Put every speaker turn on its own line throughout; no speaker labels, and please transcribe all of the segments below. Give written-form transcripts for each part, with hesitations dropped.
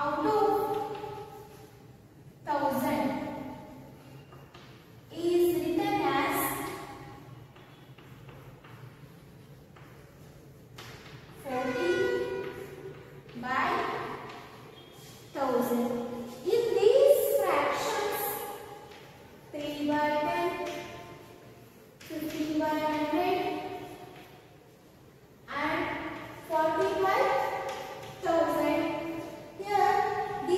out of 1000 is written as 40 by 1000. In these fractions, 3 by 10, 50 by 100 and 40 by 1000. Here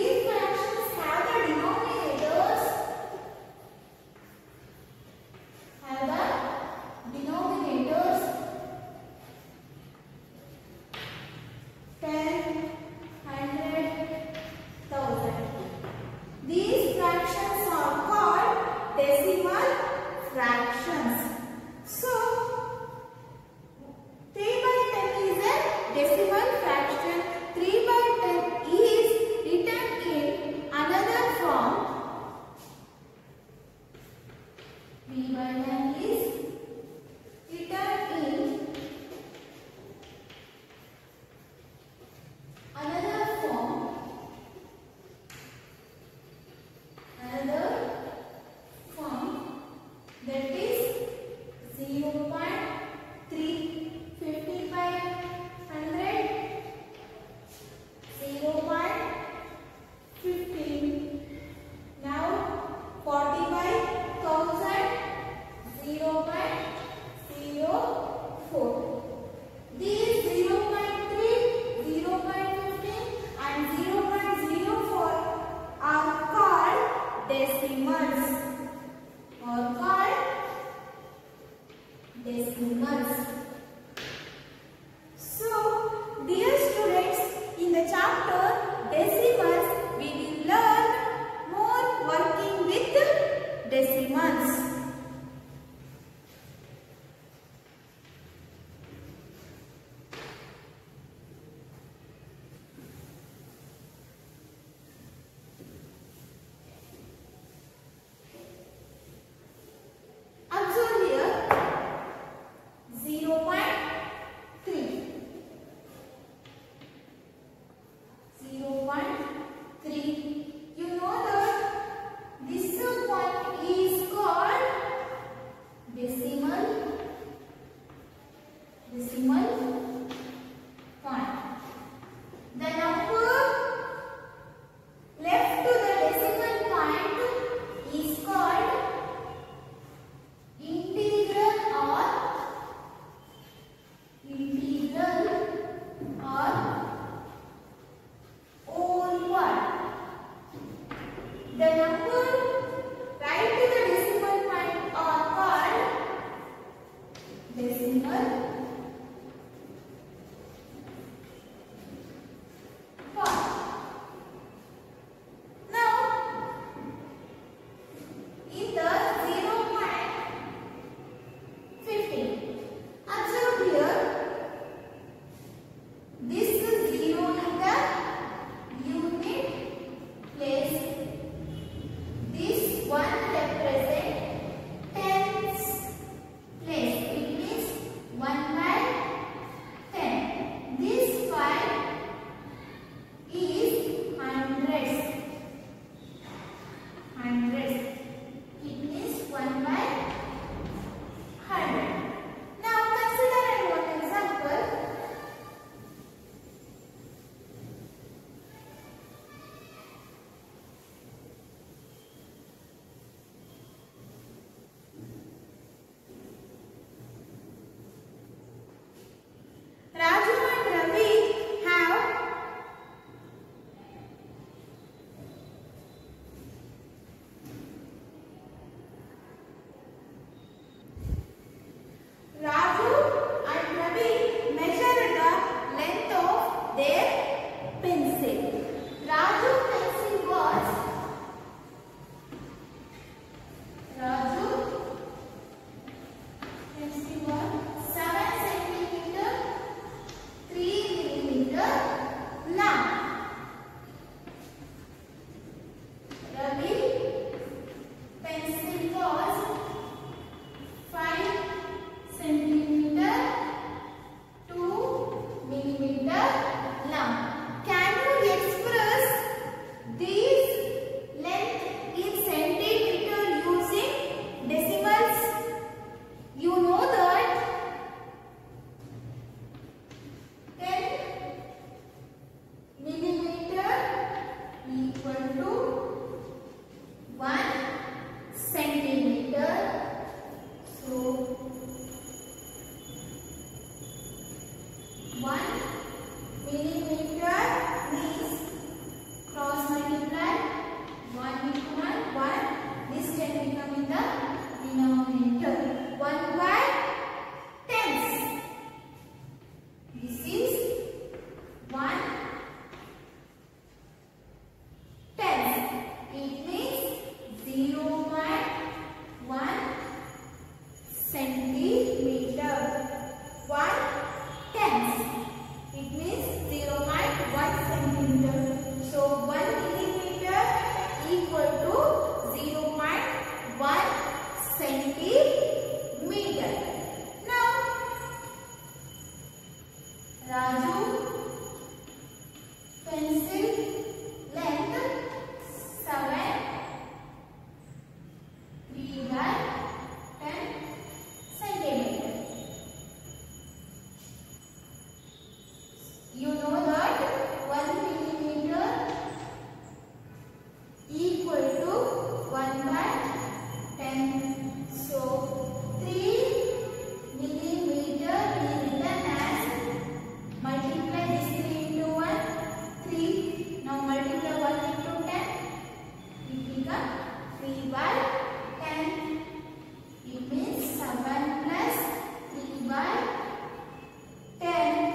equal to 1 by 10. So 3 millimeter we written as, multiply this 3 into 1, 3. Now multiply 1 into 10, it becomes 3 by 10. It means 7 plus 3 by 10.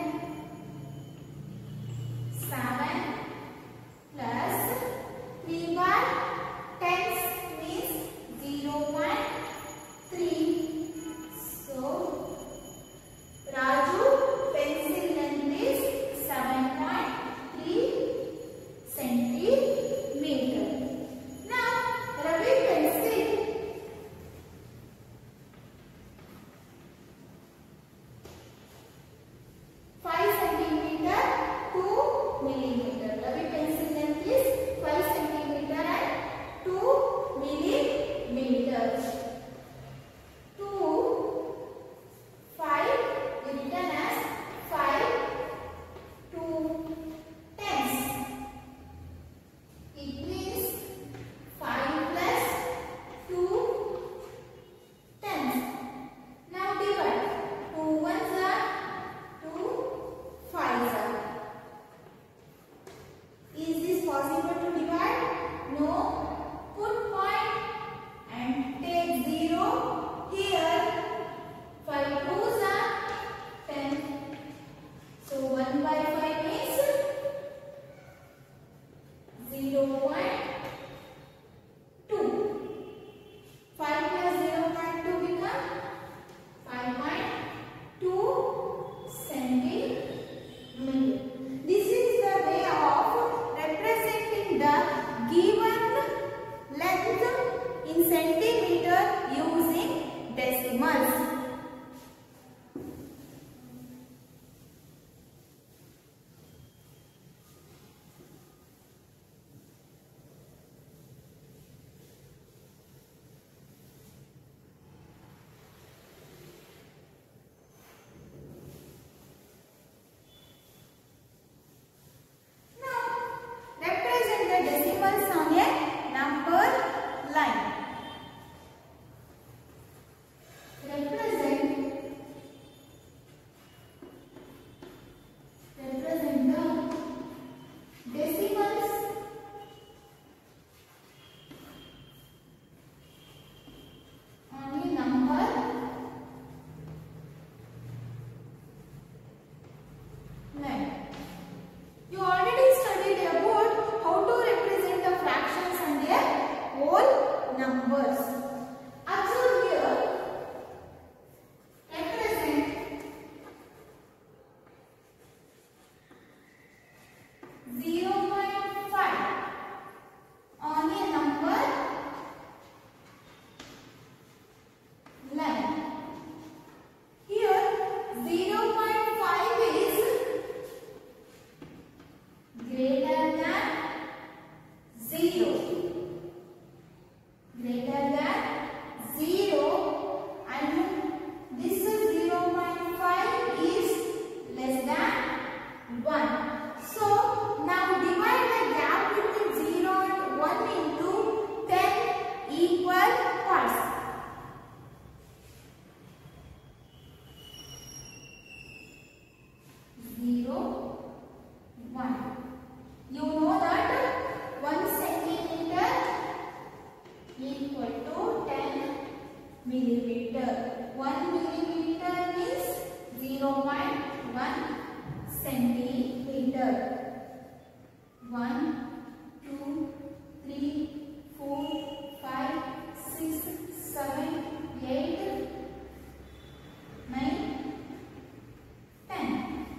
7 plus 3 by 10 means 0.3. So Raju pencil length is 7.3 centimeter. Now Ravi pencil, 5 centimeter 2 millimeter. Ravi pencil length is 5 centimeter and 2 millimeters. 2, 5 written as 5 2 tenths. It means 5 plus 2 tenths. Now divide. 2 ones are 2 5s are. Is this possible to divide? No. Put point and take 0 here. 5 2s are 10. So 1 by 5 is 0.2. 5 plus 0.2 become 5.2 centimeter. This is the way of representing the given length in centimeter using decimals. Now represent the decimals on a number line. Represent the decimals on a number line. You already studied about how to represent the fractions and their whole numbers. Observe here. Represent 0.5 on a number line. Here 0.5 is greater than 0. Greater than 0, and this 0.5 is less than 1. So now divide the gap between 0 and 1 into 10 equal parts. 0, 1. You know that 1 centimeter equal to 10 millimeter. 1 millimeter is 0.1 centimeter. 1, 2, 3, 4, 5, 6, 7, 8, 9, 10.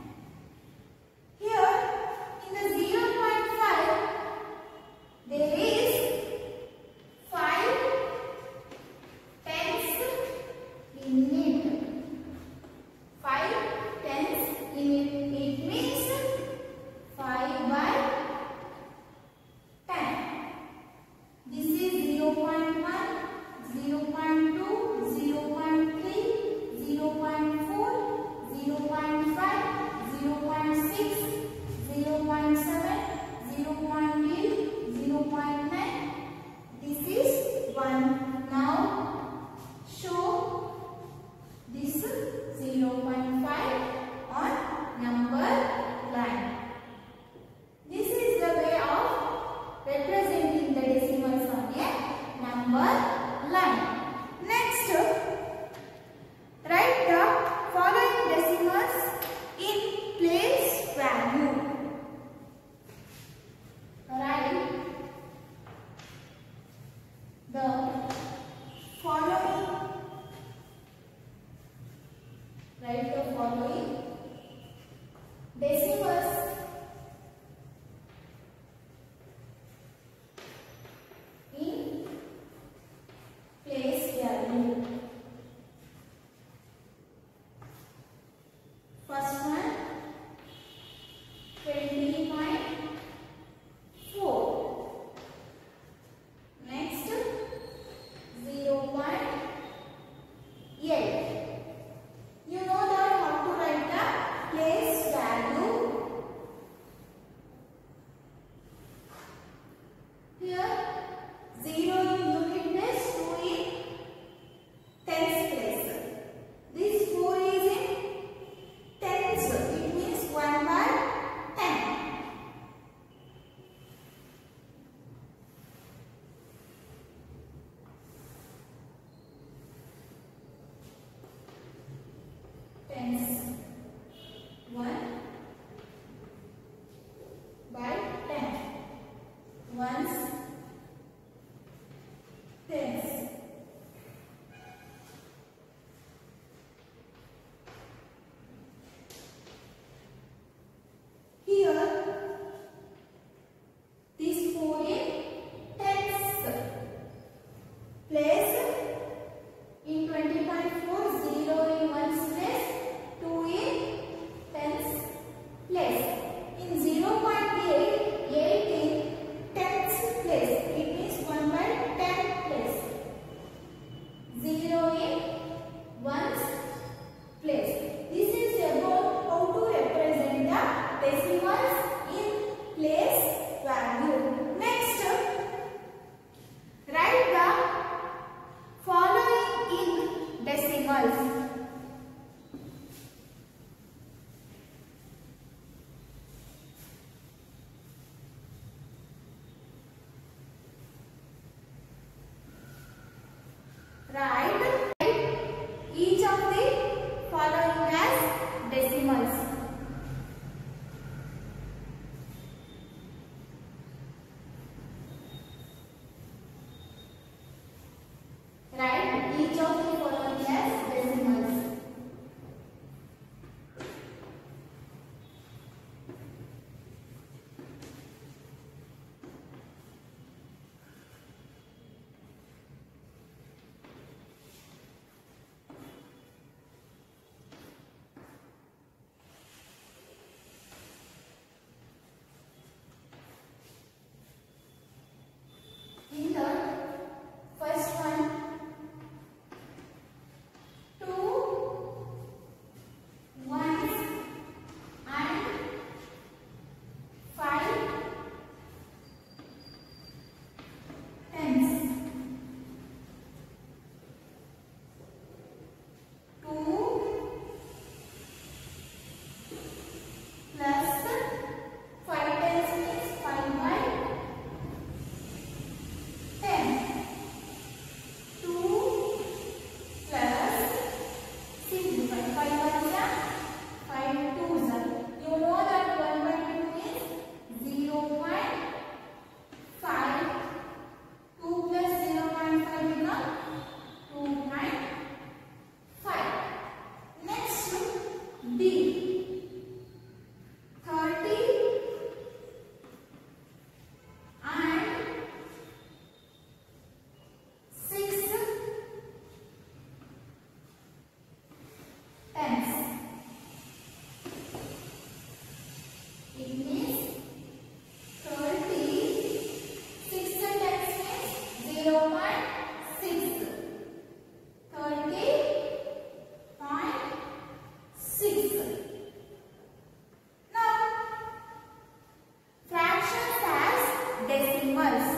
Here in the 0.5 there is 5 tenths in it. 5 tenths in it. It means Here 0 in unit place, 2 in tens place. This 4 is in tens. It means 1/10. Tens. 1/10. Ones, tens. Here, this 4 in tens place. In 20.4, 0 in ones place, 2 in tens place. In 0.8, 8 in tens place. It means 1/10 place. 0 in ones place. This is about how to represent the decimals in place value. Next, write the following in decimals. Write each of the following as decimals. Write each of the following as decimals. In the first one, 2 ones and 5 tens. 2 plus 5 tens means 5/10. 2 plus 6 5 ones are 5 twos are. You know that 1/2 means 0.5. 2 plus 0.5 become 2.5. Next, D. 30 and 6 tens. It means 30, 6 tens means 0.6. 30.6. Now, fractions as decimals.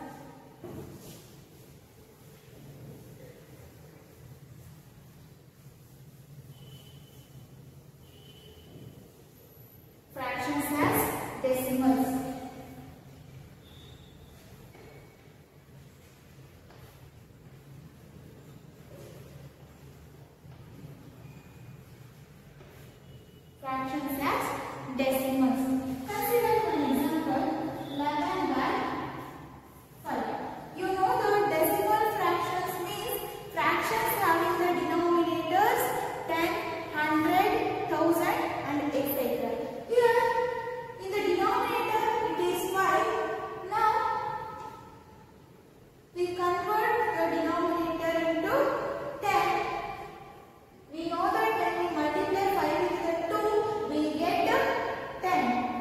Fractions as decimals. Fractions as decimals. Consider one example, 11/5. You know that decimal fractions means fractions having the denominators 10, 100, 1000 and etc. Here, in the denominator it is 5. Now, we convert the denominator into 10. We know that when we multiply 5 with the 2, we get 10.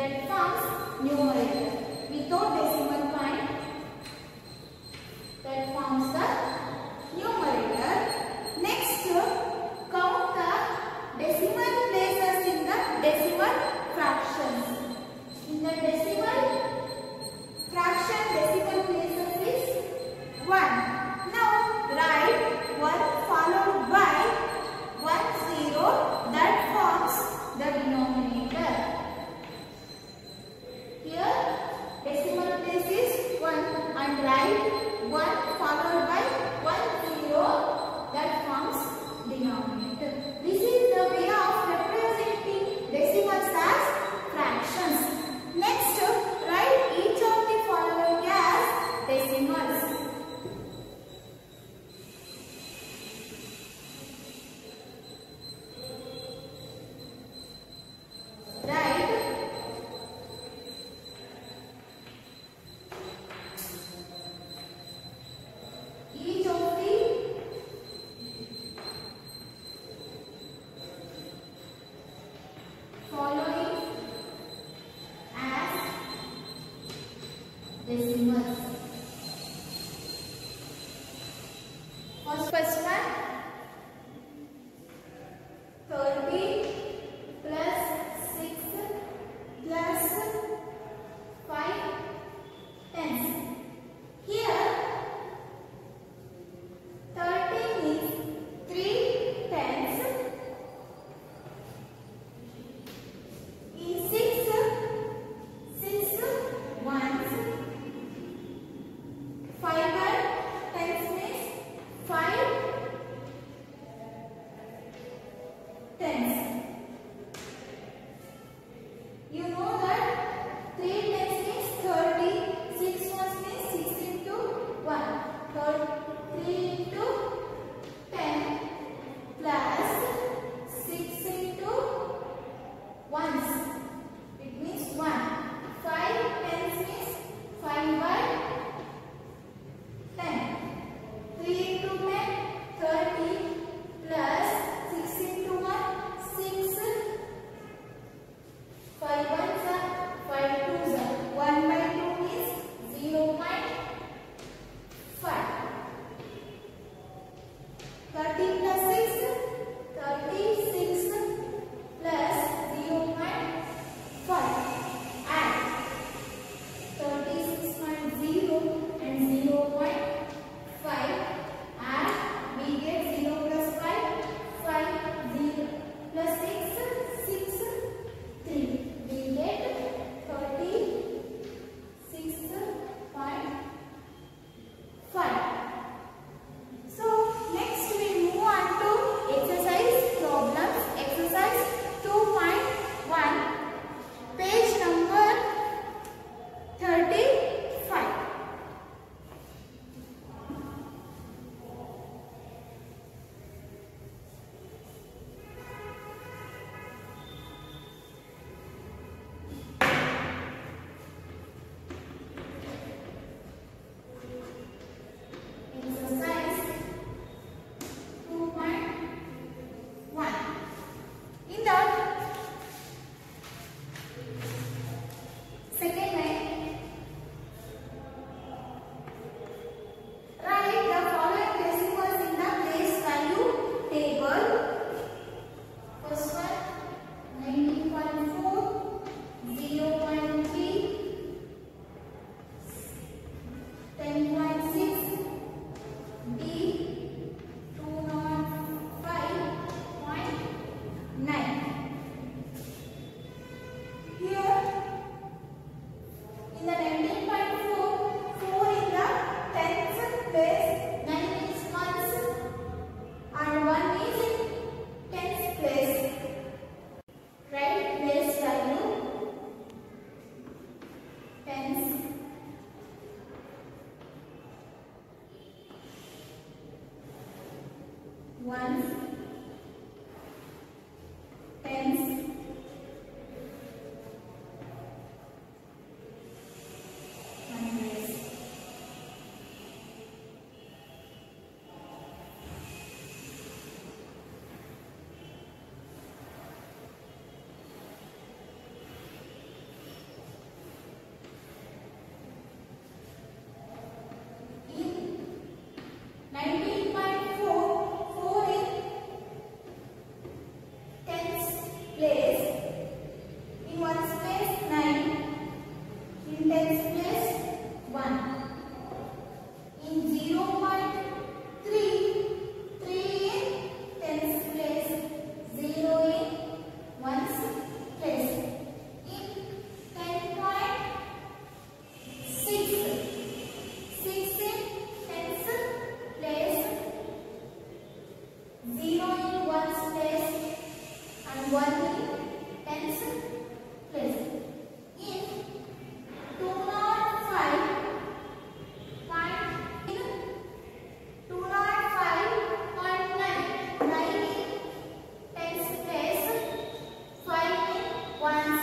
that forms numerator. Without decimal point, that forms the numerator. Next, count the decimal places in the decimal fractions. In the decimal fraction, decimal places is 1. Now write 1 followed by 1 0, that forms the denominator. Here decimal place is 1 and write 1 followed by 1 0, that forms denominator. This is the way of representing decimals as fractions. Next, write each of the following as decimals. Write each of the following as decimals. First one, 30 plus 6 plus 5 tenths. Here 13 is 3 tenths. In 6 ones. tens place 1. In 0.3, 3 in tens place, 0 in ones place. In 10.6, 6 in tens place, 0 in ones place and 1 in tens place. In 205, 205.9, 9 in tens place, 5 in ones,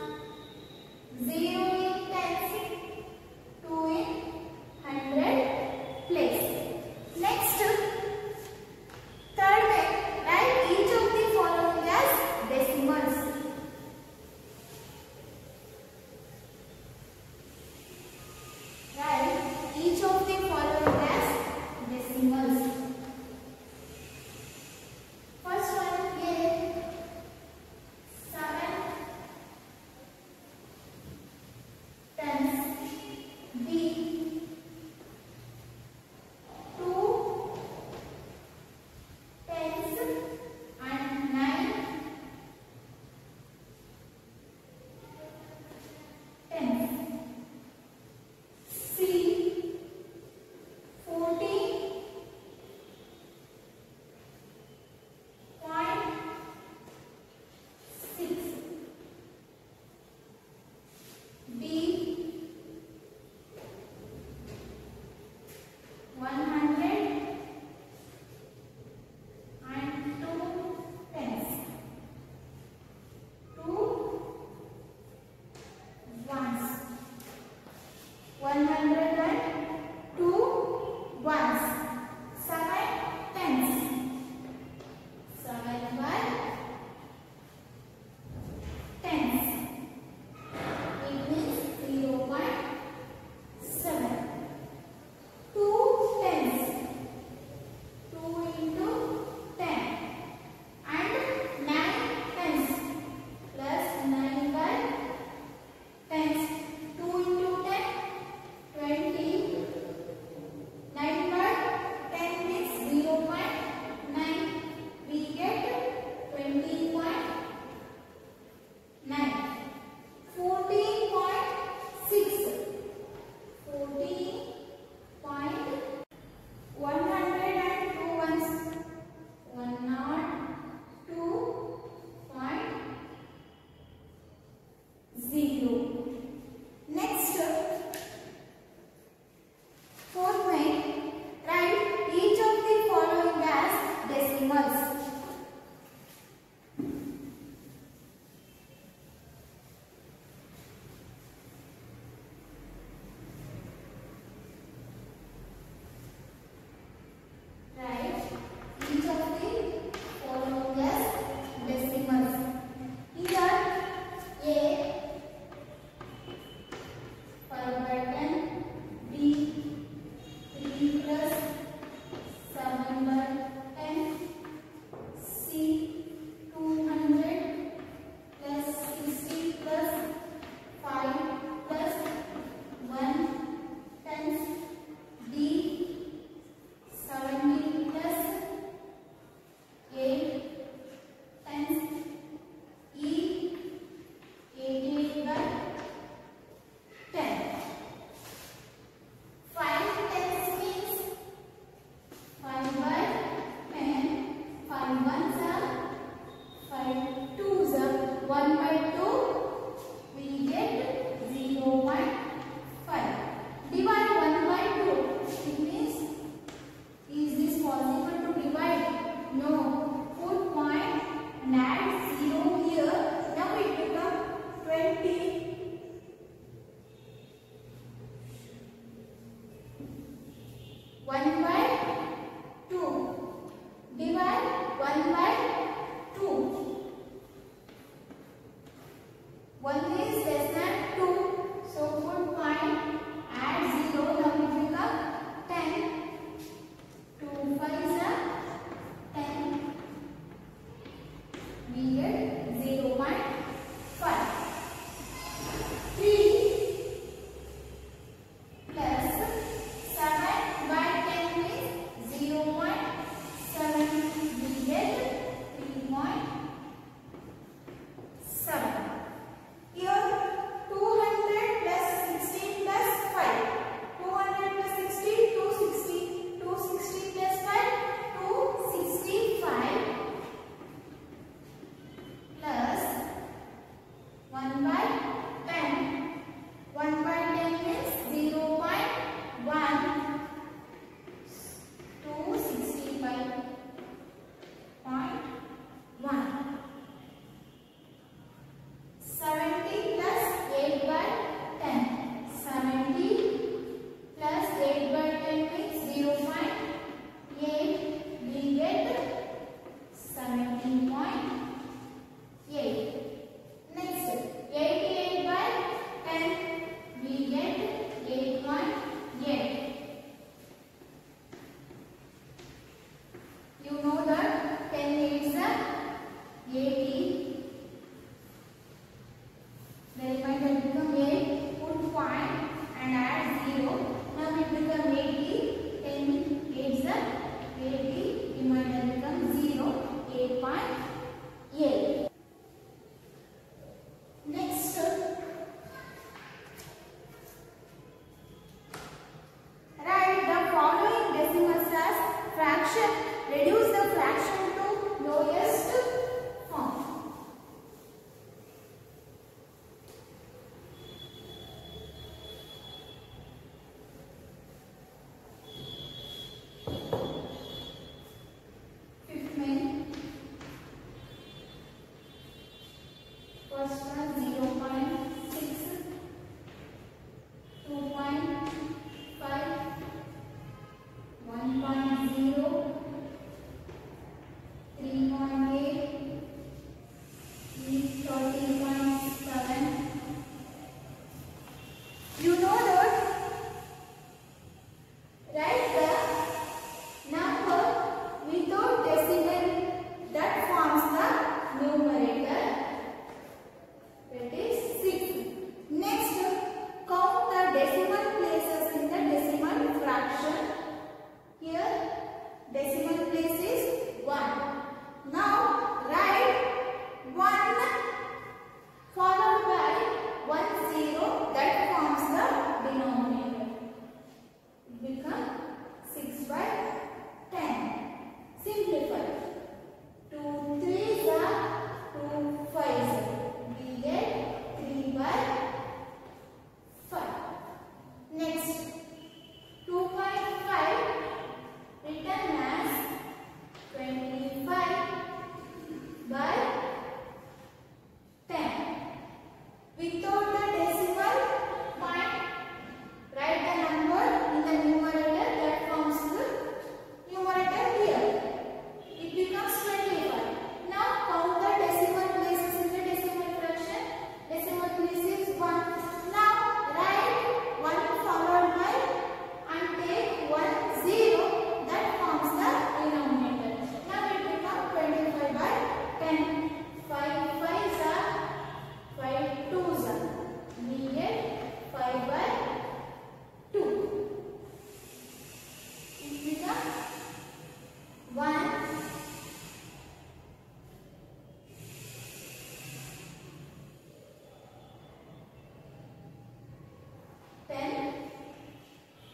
0 in tens, 2 in hundred place. Next, third way, write each of the following as decimals. Write each of the following as decimals. First one here, 7,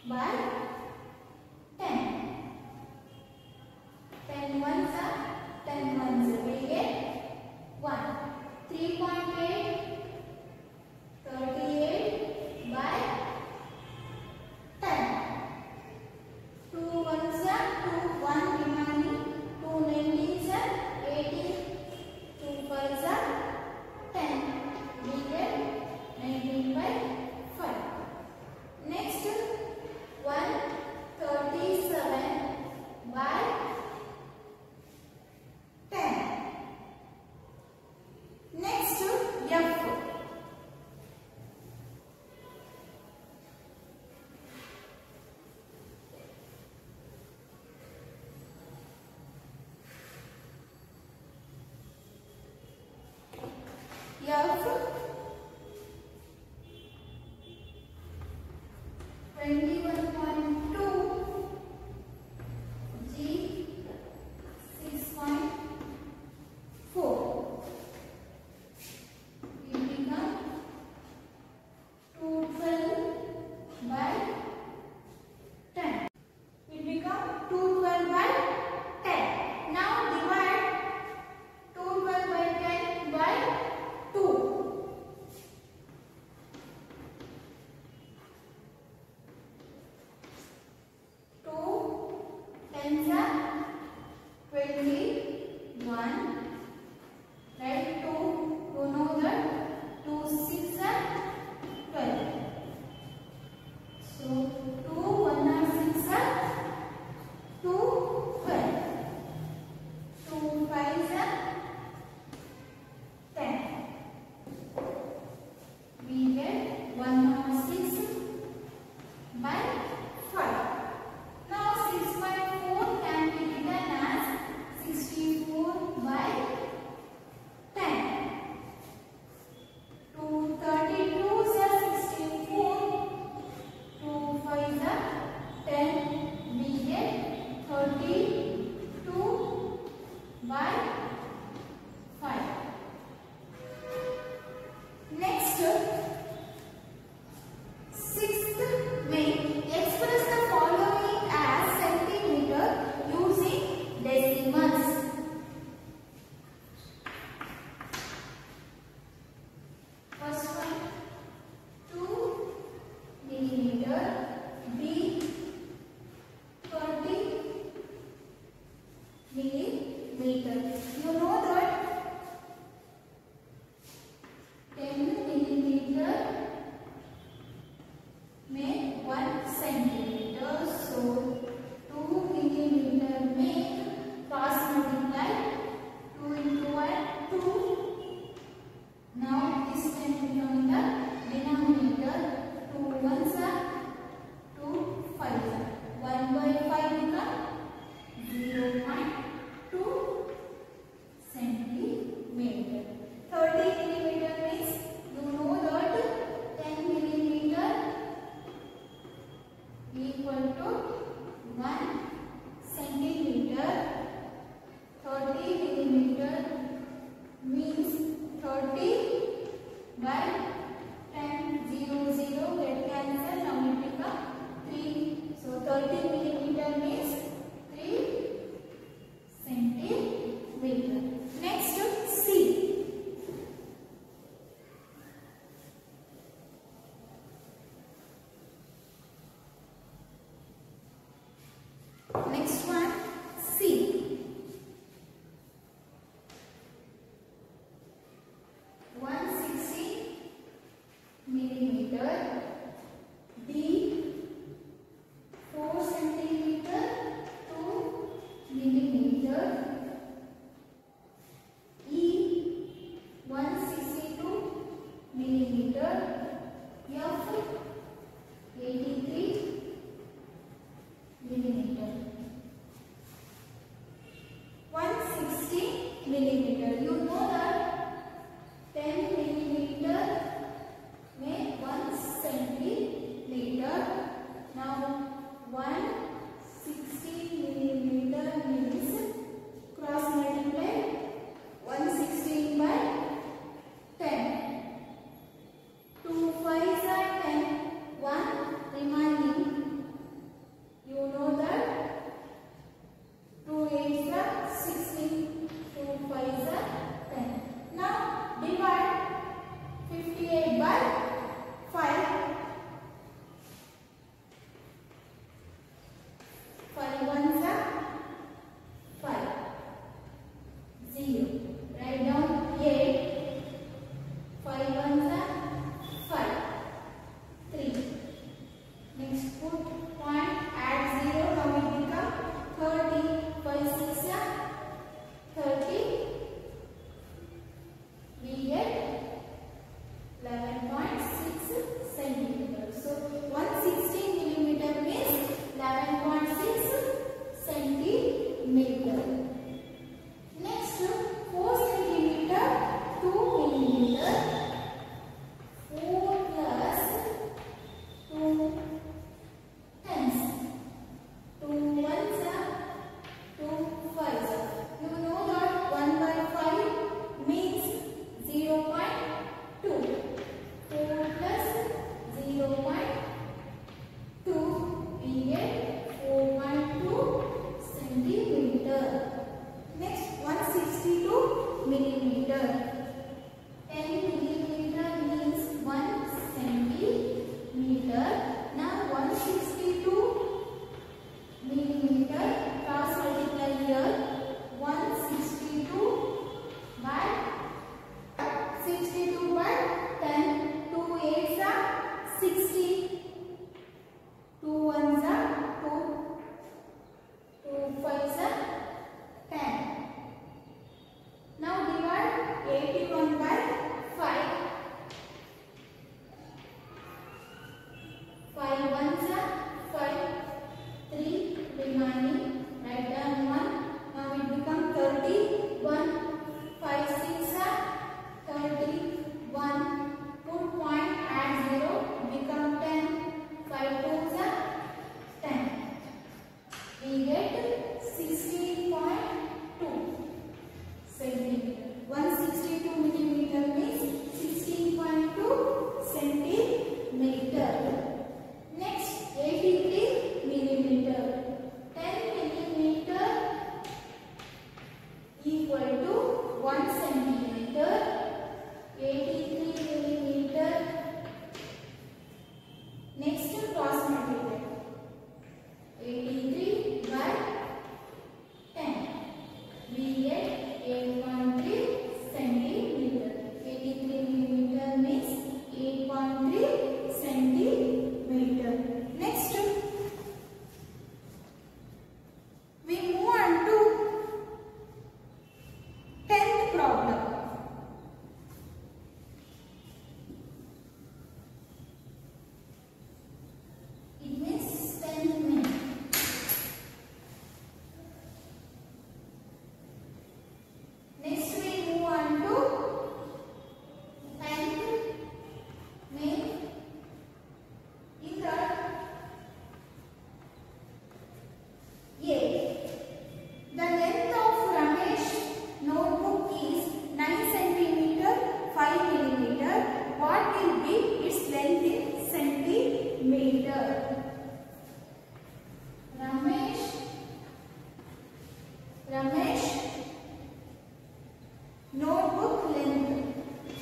by 10. 10 ones are 10 ones. We get 1. 3.8 38 by 10. 2 ones are 2, 1 remaining. 2 19s are 18. 2 5s are 10. We get 19 by 5. Next, 137 by 10. Next, F. F 21.2 G 6.4. It become 212 by 10. It become 212 by 10. Now divide 212 by 10 by 2. 2 tens are 21. Right? 2. You know that 2 6 are 12. So 2 1 are 6 are 2 12. 2 5 are 10. We get 106 by 5. Now 6.4 can be written as 64 by 10. 2 32s are 64. 2 5s are 10. We get 32 by 5. Next, sixth way, express the following as centimeter using decimals. First one, 2 millimeter, B 30 millimeter. You know that 10 millimeter make 1 centimeter. So 2 millimeter make cross multiply 2 into 1 2. Now this can become the denominator. 2 ones are 2 5s are 1 by 5 become 0.2 centimeter. 30 millimeter means you know that 10 millimeter equal to 1 centimeter. 30 millimeter means 30 by 10 0 0 get cancel. Now it become 3. So 30 millimeter means 3 centimeter. Next, C. Next one, C. 160 millimeter, D 4 centimeter, 2 millimeter, E 162 millimeter, F 83 millimeter. 160 millimeter. You know that 10 millimeter make 1 centimeter. Now 160 millimeter means cross multiply 116 by 10. 2 5s are 10. 1 remaining. Next cross multiply. 83 by 10. We get 8.3 centimeter. 83 millimeter means 8.3 centimeter. Next, we move on to 10th problem. It means 10th minute. Next we move on to 10th minute. In that the length of Ramesh notebook is 9 centimeter, 5 millimeter. What will be its length in centimeter? Ramesh notebook length.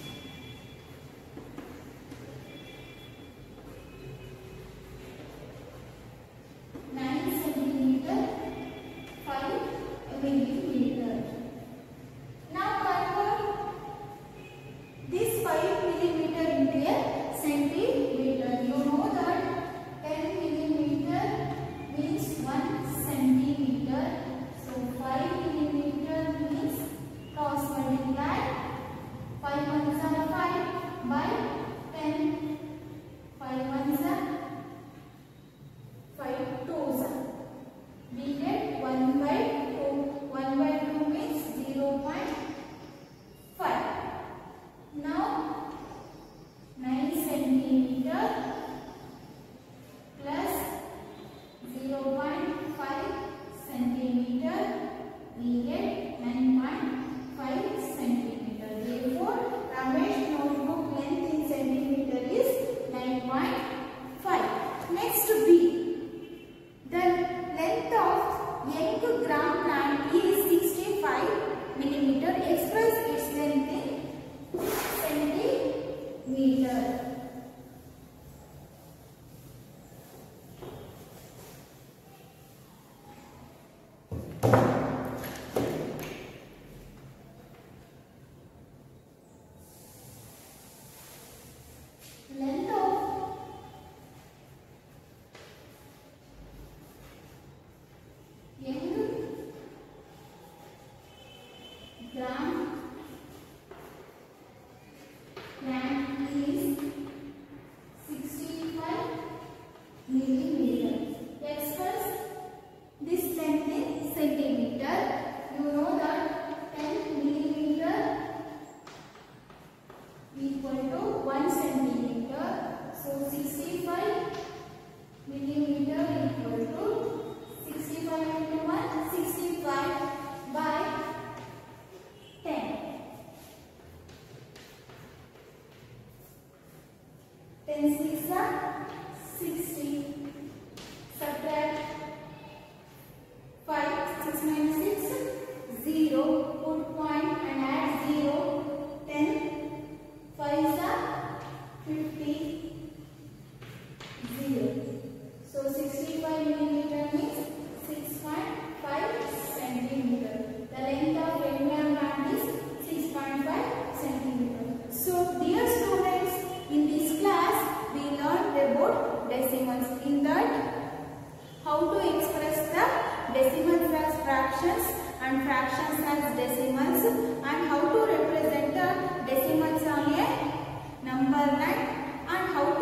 Millimeter. Now convert this 5 millimeter into a centimeter. You know that 10 millimeter means 1 centimeter. So 5 millimeter means cross multiply 5 ones are 5 by 10. 5 ones are 5 twos are. We get 1 by 1 by 2 means 0.5. Now 9 centimeter plus 0.5 centimeter, we get 9.5 centimeter. Therefore, Ramesh notebook length in centimeter is 9.5. Next B. The length of young gram plant is 65 millimeter. Express its length in centimeter. Length of young gram plant is 65 millimeter. Express this length in centimeter. You know that 10 millimeter equal to 1 centimeter. So 65 millimeter equal to 65 into 1, 65 by 10. 10 6 are 60. Subtract 5. 6 minus 6, 0. Put point and add 0. 10. 5 are 50. 0. So 65 millimeter means 6.5 centimeter. The length of rectangular plant is 6.5 centimeter. So dear students, in this class we learned about decimals. In that, how to express the decimals as fractions and fractions as decimals, and how to represent the decimals on a number line, and how